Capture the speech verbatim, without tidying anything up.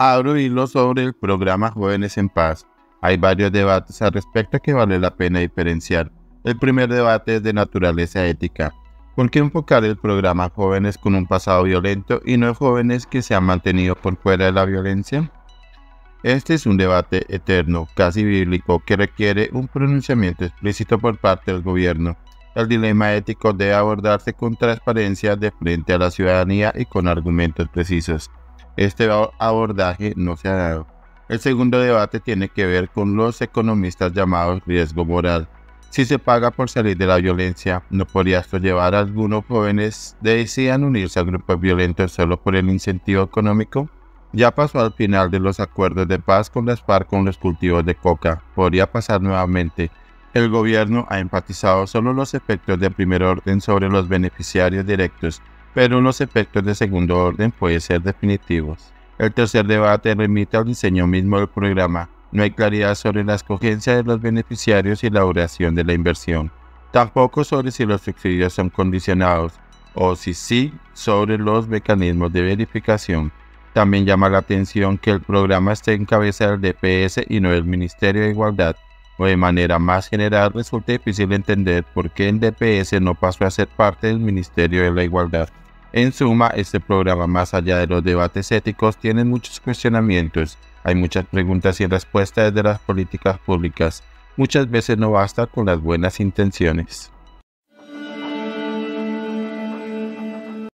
Abro hilo sobre el programa Jóvenes en Paz. Hay varios debates al respecto que vale la pena diferenciar. El primer debate es de naturaleza ética. ¿Por qué enfocar el programa Jóvenes con un pasado violento y no jóvenes que se han mantenido por fuera de la violencia? Este es un debate eterno, casi bíblico, que requiere un pronunciamiento explícito por parte del gobierno. El dilema ético debe abordarse con transparencia de frente a la ciudadanía y con argumentos precisos. Este abordaje no se ha dado. El segundo debate tiene que ver con los economistas llamados riesgo moral. Si se paga por salir de la violencia, ¿no podría esto llevar a algunos jóvenes que decidan unirse a grupos violentos solo por el incentivo económico? Ya pasó al final de los acuerdos de paz con las FARC con los cultivos de coca. Podría pasar nuevamente. El gobierno ha enfatizado solo los efectos de primer orden sobre los beneficiarios directos, pero los efectos de segundo orden pueden ser definitivos. El tercer debate remite al diseño mismo del programa. No hay claridad sobre la escogencia de los beneficiarios y la duración de la inversión. Tampoco sobre si los subsidios son condicionados, o si sí, sobre los mecanismos de verificación. También llama la atención que el programa esté en cabeza del D P S y no del Ministerio de Igualdad, o de manera más general resulta difícil entender por qué el D P S no pasó a ser parte del Ministerio de la Igualdad. En suma, este programa, más allá de los debates éticos, tiene muchos cuestionamientos. Hay muchas preguntas sin respuesta desde las políticas públicas. Muchas veces no basta con las buenas intenciones.